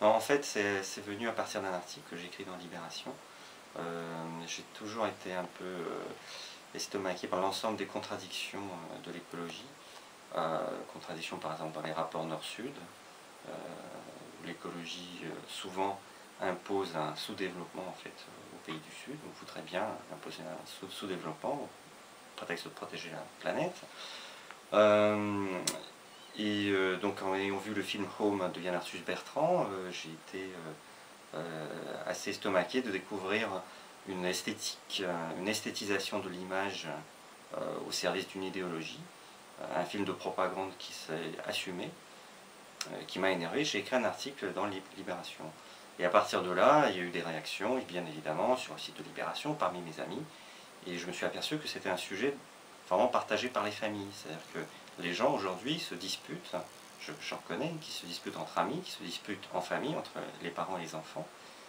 Non, en fait, c'est venu à partir d'un article que j'ai écrit dans Libération. J'ai toujours été un peu estomaqué par l'ensemble des contradictions de l'écologie. Contradictions par exemple dans les rapports Nord-Sud, où l'écologie souvent impose un sous-développement en fait aux pays du Sud. On voudrait bien imposer un sous-développement au prétexte de protéger la planète. Donc en ayant vu le film Home de Yann Arthus Bertrand, j'ai été assez estomaqué de découvrir une esthétisation de l'image au service d'une idéologie, un film de propagande qui s'est assumé, qui m'a énervé. J'ai écrit un article dans Libération. Et à partir de là, il y a eu des réactions, et bien évidemment, sur le site de Libération, parmi mes amis. Et je me suis aperçu que c'était un sujet vraiment partagé par les familles. C'est-à-dire que les gens aujourd'hui se disputent, j'en connais, qui se disputent entre amis, qui se disputent en famille, entre les parents et les enfants.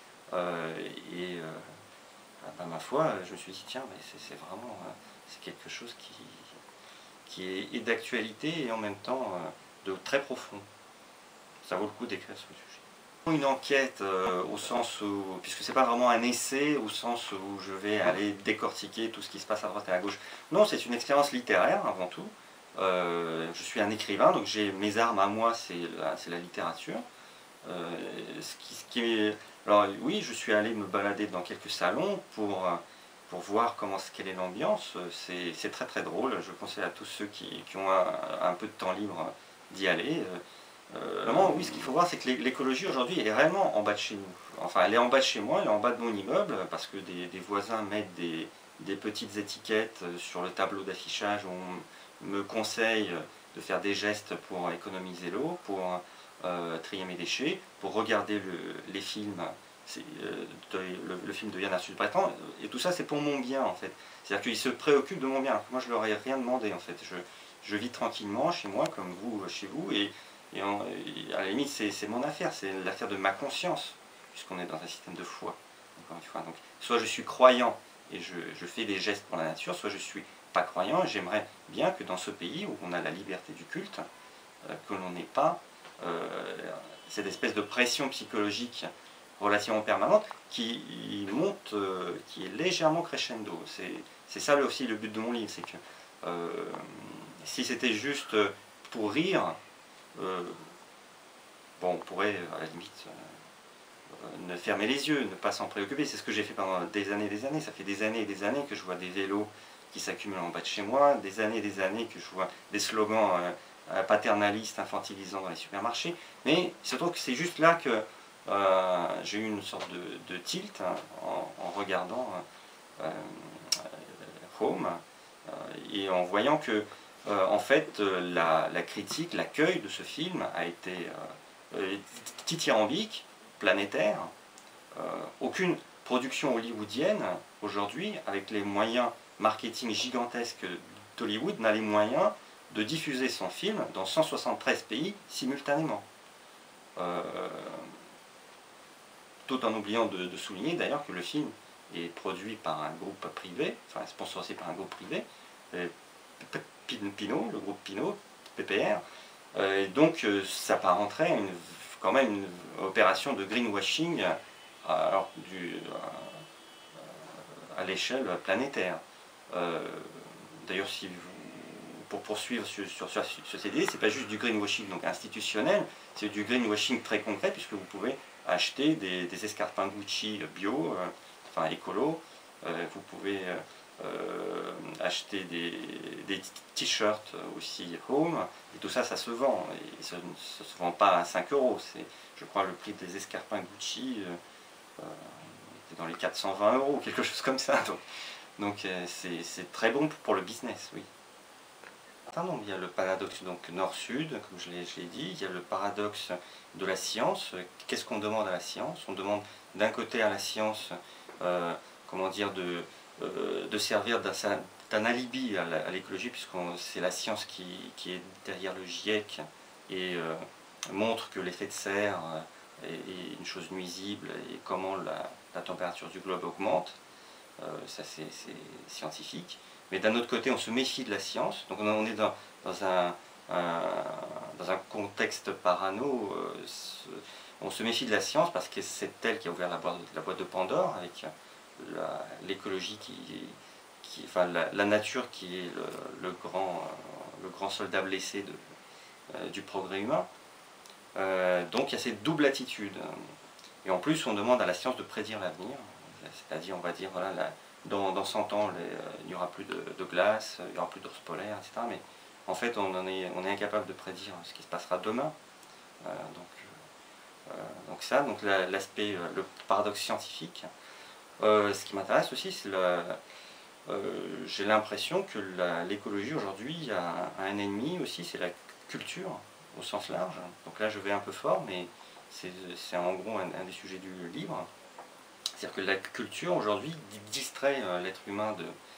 Ma foi, je me suis dit, tiens, c'est vraiment c'est quelque chose qui est d'actualité et en même temps de très profond. Ça vaut le coup d'écrire sur le sujet. Une enquête au sens où, puisque c'est pas vraiment un essai, au sens où je vais aller décortiquer tout ce qui se passe à droite et à gauche. Non, c'est une expérience littéraire avant tout. Je suis un écrivain, donc j'ai mes armes à moi, c'est la littérature. Alors oui, je suis allé me balader dans quelques salons pour voir quelle est l'ambiance. C'est très très drôle, je conseille à tous ceux qui ont un peu de temps libre d'y aller. Vraiment, oui, ce qu'il faut voir, c'est que l'écologie aujourd'hui est réellement en bas de chez nous. Enfin, elle est en bas de chez moi, elle est en bas de mon immeuble, parce que des voisins mettent des petites étiquettes sur le tableau d'affichage où on me conseille de faire des gestes pour économiser l'eau, pour trier mes déchets, pour regarder les films, le film de Yann Arthus Bertrand, et tout ça c'est pour mon bien en fait. C'est-à-dire qu'ils se préoccupent de mon bien. Moi je leur ai rien demandé en fait. Je vis tranquillement chez moi comme vous chez vous, et à la limite c'est mon affaire, c'est l'affaire de ma conscience, puisqu'on est dans un système de foi, encore une fois. Donc, soit je suis croyant et je fais des gestes pour la nature, soit je suis pas croyant, et j'aimerais bien que dans ce pays où on a la liberté du culte, que l'on n'ait pas cette espèce de pression psychologique relativement permanente qui monte, qui est légèrement crescendo. C'est ça aussi le but de mon livre, c'est que si c'était juste pour rire, bon, on pourrait à la limite ne fermer les yeux, ne pas s'en préoccuper. C'est ce que j'ai fait pendant des années. Ça fait des années et des années que je vois des vélos qui s'accumulent en bas de chez moi, des années que je vois des slogans paternalistes, infantilisants dans les supermarchés. Mais il se trouve que c'est juste là que j'ai eu une sorte de tilt en regardant Home et en voyant que en fait la critique, l'accueil de ce film a été dithyrambique, planétaire. Aucune production hollywoodienne aujourd'hui, avec les moyens marketing gigantesques d'Hollywood, n'a les moyens de diffuser son film dans 173 pays simultanément. Tout en oubliant de souligner d'ailleurs que le film est produit par un groupe privé, enfin sponsorisé par un groupe privé, Pinot, le groupe Pinot, PPR, et donc ça s'apparenterait quand même une opération de greenwashing à l'échelle planétaire. D'ailleurs, pour poursuivre sur cette idée, c'est pas juste du greenwashing donc institutionnel, c'est du greenwashing très concret, puisque vous pouvez acheter des escarpins Gucci bio, enfin écolo, vous pouvez acheter des t-shirts aussi Home, et tout ça, ça se vend, et ça ne se vend pas à 5 €, je crois le prix des escarpins Gucci est dans les 420 €, quelque chose comme ça, donc c'est très bon pour le business, oui. Donc, il y a le paradoxe nord-sud, comme je l'ai dit, il y a le paradoxe de la science. Qu'est-ce qu'on demande à la science? On demande d'un côté à la science, comment dire, de servir d'un alibi à l'écologie, puisque c'est la science qui est derrière le GIEC et montre que l'effet de serre est une chose nuisible et comment la température du globe augmente. Ça c'est scientifique. Mais d'un autre côté, on se méfie de la science. Donc on est dans dans un contexte parano, on se méfie de la science parce que c'est elle qui a ouvert la boîte de Pandore, avec l'écologie enfin la nature qui est le grand soldat blessé du progrès humain. Donc il y a cette double attitude. Et en plus, on demande à la science de prédire l'avenir. C'est-à-dire, on va dire, voilà, dans 100 ans, il n'y aura plus de glace, il n'y aura plus d'ours polaires, etc. Mais en fait, on est incapable de prédire ce qui se passera demain. Donc ça, donc l'aspect, le paradoxe scientifique. Ce qui m'intéresse aussi, c'est j'ai l'impression que l'écologie aujourd'hui a un ennemi aussi, c'est la culture au sens large. Donc là, je vais un peu fort, mais c'est en gros un des sujets du livre. C'est-à-dire que la culture aujourd'hui distrait l'être humain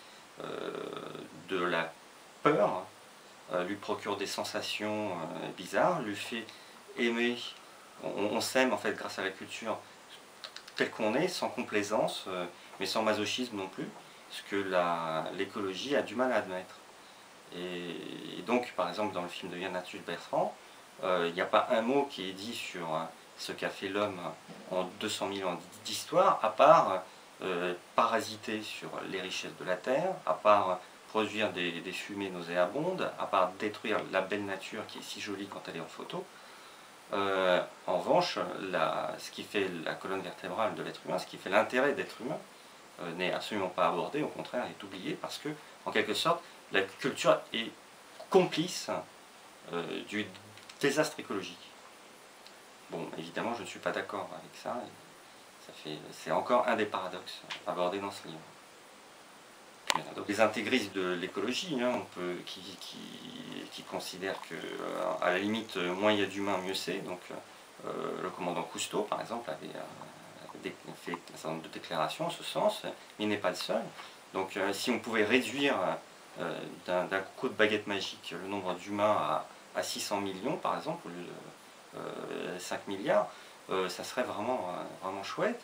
de la peur, lui procure des sensations bizarres, lui fait aimer. On s'aime en fait grâce à la culture tel qu'on est, sans complaisance, mais sans masochisme non plus, ce que l'écologie a du mal à admettre. Et donc, par exemple, dans le film de Yann Arthus-Bertrand, il n'y a pas un mot qui est dit sur ce qu'a fait l'homme en 200 000 ans d'histoire, à part parasiter sur les richesses de la terre, à part produire des fumées nauséabondes, à part détruire la belle nature qui est si jolie quand elle est en photo. En revanche, ce qui fait la colonne vertébrale de l'être humain, ce qui fait l'intérêt d'être humain, n'est absolument pas abordé, au contraire, est oublié, parce que, en quelque sorte, la culture est complice du désastre écologique. Bon, évidemment, je ne suis pas d'accord avec ça. C'est encore un des paradoxes abordés dans ce livre. Les intégristes de l'écologie, hein, qui considèrent que, à la limite, moins il y a d'humains, mieux c'est. Donc, le commandant Cousteau, par exemple, avait fait un certain nombre de déclarations en ce sens, mais il n'est pas le seul. Donc, si on pouvait réduire d'un coup de baguette magique le nombre d'humains à 600 millions, par exemple, au lieu de 5 milliards, ça serait vraiment, vraiment chouette.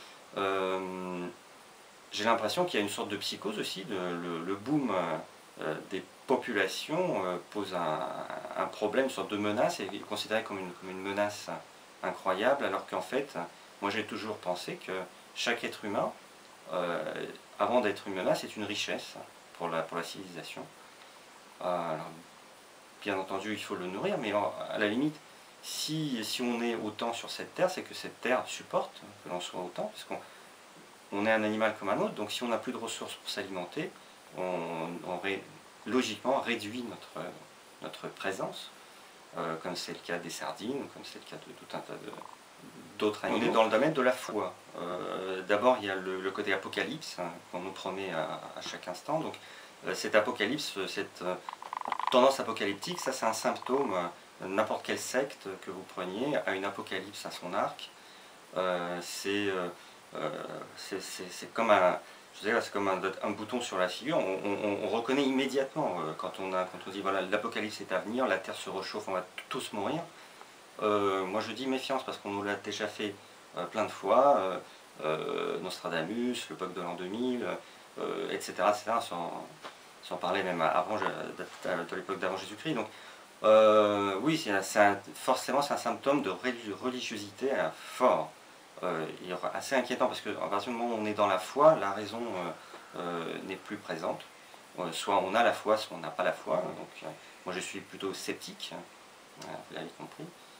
J'ai l'impression qu'il y a une sorte de psychose aussi, le boom des populations pose un problème, une sorte de menace, et est considéré comme une menace incroyable, alors qu'en fait, moi j'ai toujours pensé que chaque être humain, avant d'être une menace, est une richesse pour la civilisation. Alors, bien entendu, il faut le nourrir, mais à la limite, si on est autant sur cette terre, c'est que cette terre supporte que l'on soit autant, parce qu'on est un animal comme un autre, donc si on n'a plus de ressources pour s'alimenter, on logiquement réduit notre présence, comme c'est le cas des sardines, comme c'est le cas de tout un tas d'autres animaux. On est dans le domaine de la foi. D'abord, il y a le côté apocalypse, hein, qu'on nous promet à chaque instant. Donc, cet apocalypse, cette tendance apocalyptique, ça c'est un symptôme. N'importe quelle secte que vous preniez a une apocalypse à son arc. C'est comme c'est comme un bouton sur la figure. On reconnaît immédiatement quand on dit voilà, l'apocalypse est à venir, la terre se réchauffe, on va tous mourir. Moi je dis méfiance parce qu'on nous l'a déjà fait plein de fois. Nostradamus, le bug de l'an 2000, etc., sans parler même avant, de l'époque d'avant Jésus-Christ. Donc oui, forcément c'est un symptôme de religiosité fort. Et assez inquiétant, parce qu'à partir du moment où on est dans la foi, la raison n'est plus présente. Soit on a la foi, soit on n'a pas la foi. Donc moi je suis plutôt sceptique, vous l'avez compris.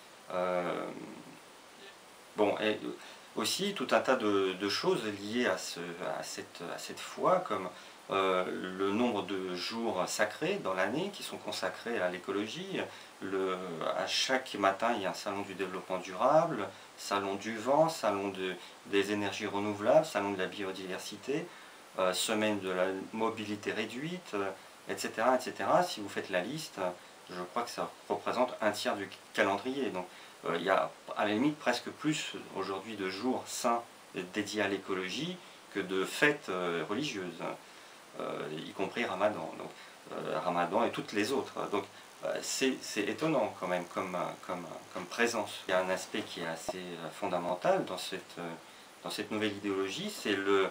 Bon, et aussi tout un tas de choses liées à cette foi, comme le nombre de jours sacrés dans l'année qui sont consacrés à l'écologie. À chaque matin, il y a un salon du développement durable, salon du vent, salon des énergies renouvelables, salon de la biodiversité, semaine de la mobilité réduite, etc., etc. Si vous faites la liste, je crois que ça représente un tiers du calendrier. Donc il y a à la limite presque plus aujourd'hui de jours saints dédiés à l'écologie que de fêtes religieuses, y compris Ramadan, Ramadan et toutes les autres. Donc c'est étonnant quand même comme présence. Il y a un aspect qui est assez fondamental dans cette nouvelle idéologie, c'est le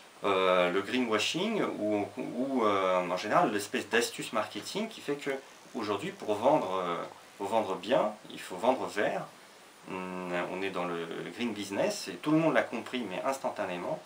greenwashing ou en général l'espèce d'astuce marketing qui fait que aujourd'hui, pour vendre bien, il faut vendre vert. On est dans le green business et tout le monde l'a compris, mais instantanément.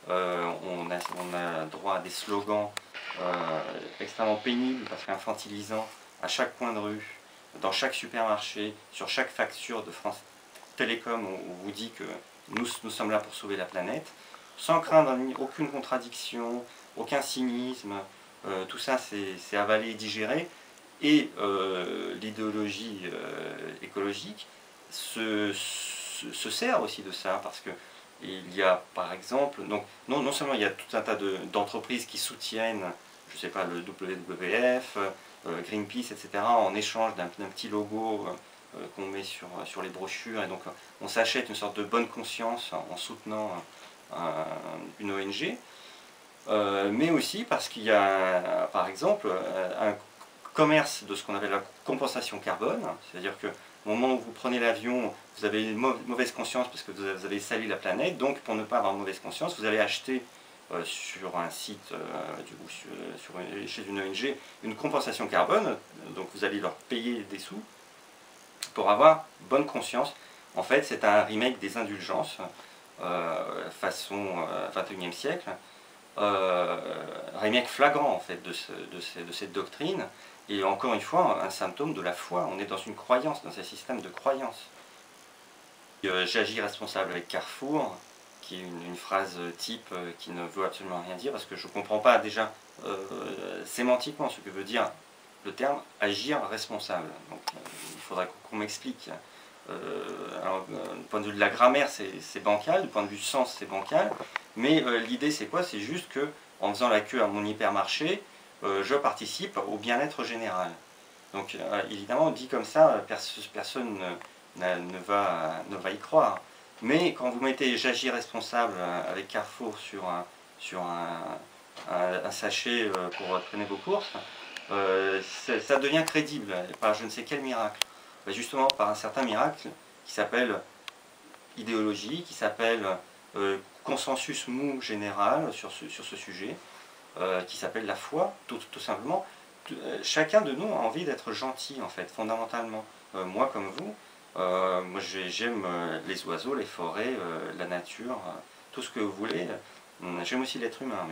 On a droit à des slogans extrêmement pénibles parce qu'infantilisants à chaque coin de rue, dans chaque supermarché, sur chaque facture de France Télécom, on vous dit que nous sommes là pour sauver la planète, sans craindre aucune contradiction, aucun cynisme. Tout ça c'est avalé et digéré, et l'idéologie écologique se sert aussi de ça, parce que il y a par exemple, donc non seulement il y a tout un tas d'entreprises qui soutiennent, je sais pas, le WWF, Greenpeace, etc., en échange d'un petit logo qu'on met sur les brochures, et donc on s'achète une sorte de bonne conscience en soutenant une ONG, mais aussi parce qu'il y a par exemple un commerce de ce qu'on appelle la compensation carbone, c'est-à-dire que au moment où vous prenez l'avion, vous avez une mauvaise conscience parce que vous avez sali la planète, donc pour ne pas avoir mauvaise conscience, vous allez acheter sur un site, chez une ONG, une compensation carbone, donc vous allez leur payer des sous pour avoir bonne conscience. En fait, c'est un remake des indulgences, façon 21e siècle, remake flagrant en fait de cette doctrine. Et encore une fois, un symptôme de la foi. On est dans une croyance, dans un système de croyance. J'agis responsable avec Carrefour, qui est une phrase type qui ne veut absolument rien dire, parce que je ne comprends pas déjà sémantiquement ce que veut dire le terme agir responsable. Donc il faudra qu'on m'explique. Alors, du point de vue de la grammaire, c'est bancal, du point de vue du sens, c'est bancal, mais l'idée c'est quoi? C'est juste que en faisant la queue à mon hypermarché, je participe au bien-être général. Donc évidemment, dit comme ça, personne ne va y croire. Mais quand vous mettez j'agis responsable avec Carrefour sur un sachet pour traîner vos courses, ça devient crédible par je ne sais quel miracle. Justement par un certain miracle qui s'appelle idéologie, qui s'appelle consensus mou général sur ce sujet, qui s'appelle la foi, tout simplement. Chacun de nous a envie d'être gentil, en fait, fondamentalement. Moi comme vous, moi j'aime les oiseaux, les forêts, la nature, tout ce que vous voulez. J'aime aussi l'être humain,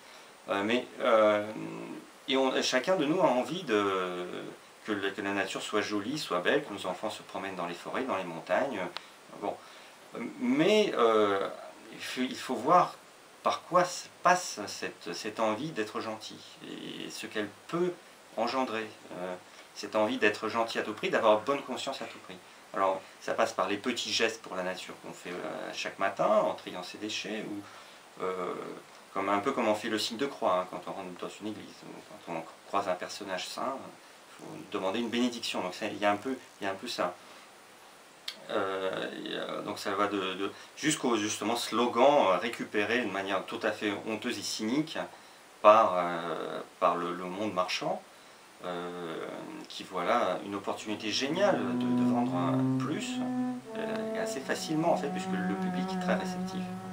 chacun de nous a envie que la nature soit jolie, soit belle, que nos enfants se promènent dans les forêts, dans les montagnes. Bon. Mais il faut voir par quoi passe cette envie d'être gentil et ce qu'elle peut engendrer. Cette envie d'être gentil à tout prix, d'avoir bonne conscience à tout prix. Alors ça passe par les petits gestes pour la nature qu'on fait chaque matin en triant ses déchets, ou un peu comme on fait le signe de croix hein, quand on rentre dans une église, ou quand on croise un personnage saint, il faut demander une bénédiction. Donc il y a un peu ça. Donc ça va jusqu'au justement slogan récupéré de manière tout à fait honteuse et cynique par le monde marchand, qui voit là une opportunité géniale de vendre plus, et assez facilement en fait, puisque le public est très réceptif.